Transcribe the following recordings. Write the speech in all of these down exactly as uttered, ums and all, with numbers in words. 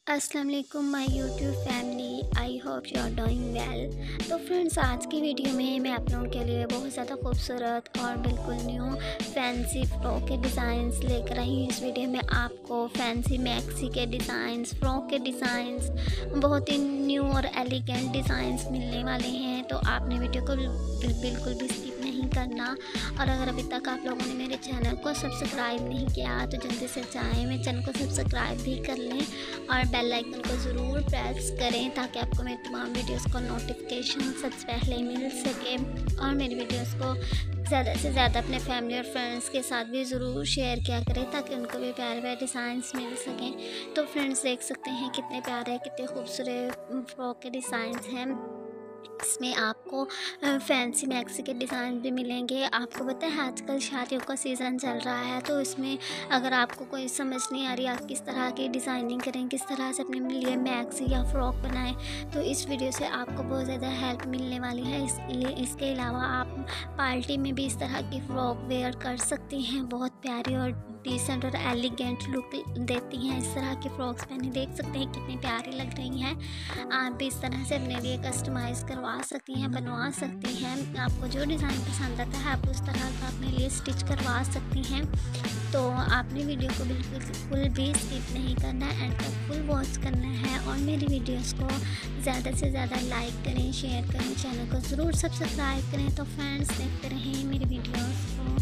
अस्सलाम वालेकुम my YouTube family, I hope you are doing well. तो फ्रेंड्स, आज की वीडियो में मैं आप लोगों के लिए बहुत ज़्यादा खूबसूरत और बिल्कुल न्यू फैंसी फ्रॉक के डिज़ाइंस लेकर आई हूँ। इस वीडियो में आपको फैंसी मैक्सी के डिज़ाइंस, फ्रॉक के डिज़ाइंस, बहुत ही न्यू और एलिगेंट डिज़ाइंस मिलने वाले हैं। तो आपने वीडियो को बिल, बिल्कुल भी स्किप नहीं करना। और अगर अभी तक आप लोगों ने मेरे चैनल को सब्सक्राइब नहीं किया तो जल्दी से जाएँ, मेरे चैनल को सब्सक्राइब भी कर लें और बेल आइकन को ज़रूर प्रेस करें ताकि आपको मेरी तमाम वीडियोस का नोटिफिकेशन सबसे पहले मिल सके। और मेरी वीडियोस को ज़्यादा से ज़्यादा अपने फैमिली और फ्रेंड्स के साथ भी ज़रूर शेयर किया करें ताकि उनको भी प्यारे प्यारे डिज़ाइंस मिल सकें। तो फ्रेंड्स, देख सकते हैं कितने प्यारे कितने खूबसूरत फ्रॉक के डिज़ाइंस हैं। इसमें आपको फैंसी मैक्सी के डिज़ाइन भी मिलेंगे। आपको पता है आजकल शादियों का सीज़न चल रहा है, तो इसमें अगर आपको कोई समझ नहीं आ रही आप किस तरह की डिज़ाइनिंग करें, किस तरह से अपने लिए मैक्सी या फ्रॉक बनाएं, तो इस वीडियो से आपको बहुत ज़्यादा हेल्प मिलने वाली है। इसलिए इसके अलावा आप पार्टी में भी इस तरह की फ़्रॉक वेयर कर सकती हैं। बहुत प्यारी और डिसेंट और एलिगेंट लुक देती हैं। इस तरह की फ़्रॉक्स पहने देख सकते हैं कितनी प्यारी लग रही हैं। आप भी इस तरह से अपने लिए कस्टमाइज़ करवा सकती हैं, बनवा सकती हैं। आपको जो डिज़ाइन पसंद आता है आप उस तरह का अपने लिए स्टिच करवा सकती हैं। तो आपने वीडियो को बिल्कुल बिल्कुल भी स्किप नहीं करना है, एंड तक फुल वॉच करना है। और मेरी वीडियोस को ज़्यादा से ज़्यादा लाइक करें, शेयर करें, चैनल को ज़रूर सब्सक्राइब करें। तो फ्रेंड्स, देखते रहें मेरी वीडियोस को।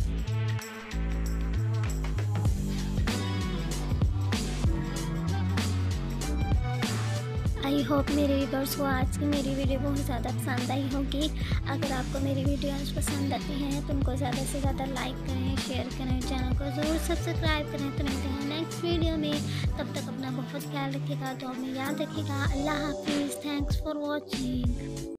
आई होप मेरे व्यूअर्स को आज की मेरी वीडियो बहुत ज़्यादा पसंद आई होगी। अगर आपको मेरी वीडियोस पसंद आती हैं तो उनको ज़्यादा से ज़्यादा लाइक करें, शेयर करें, चैनल को ज़रूर सब्सक्राइब करें। तो मिलते हैं नेक्स्ट वीडियो में। तब तक अपना बहुत ख्याल रखिएगा, तो हमें याद रखिएगा। अल्लाह हाफिज़। Thanks for watching.